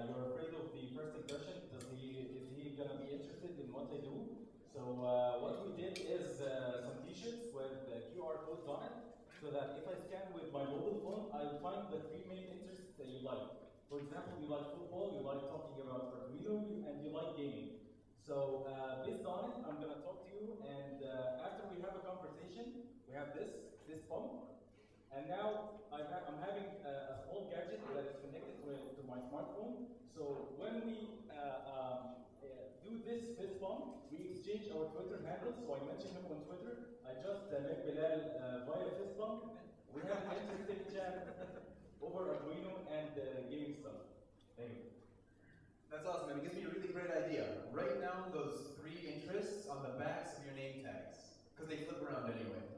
you're afraid of the first impression. Is he gonna be interested in what I do? So what we did is some T-shirts with QR codes on it, so that if I scan with my mobile phone, I'll find the three main interests that you like. For example, you like football, you like talking about Arduino, and you like gaming. So based on it, I'm gonna talk to you, and after we have a conversation, we have this pump. And now I'm having a small gadget that is connected to my smartphone. So when we do this fist bump, we exchange our Twitter handles. So I mentioned him on Twitter. I just met Bilal via fist bump. We have an interesting chat over Arduino and gaming stuff. Thank you. That's awesome, and it gives me a really great idea. Write down those three interests on the backs of your name tags, because they flip around anyway.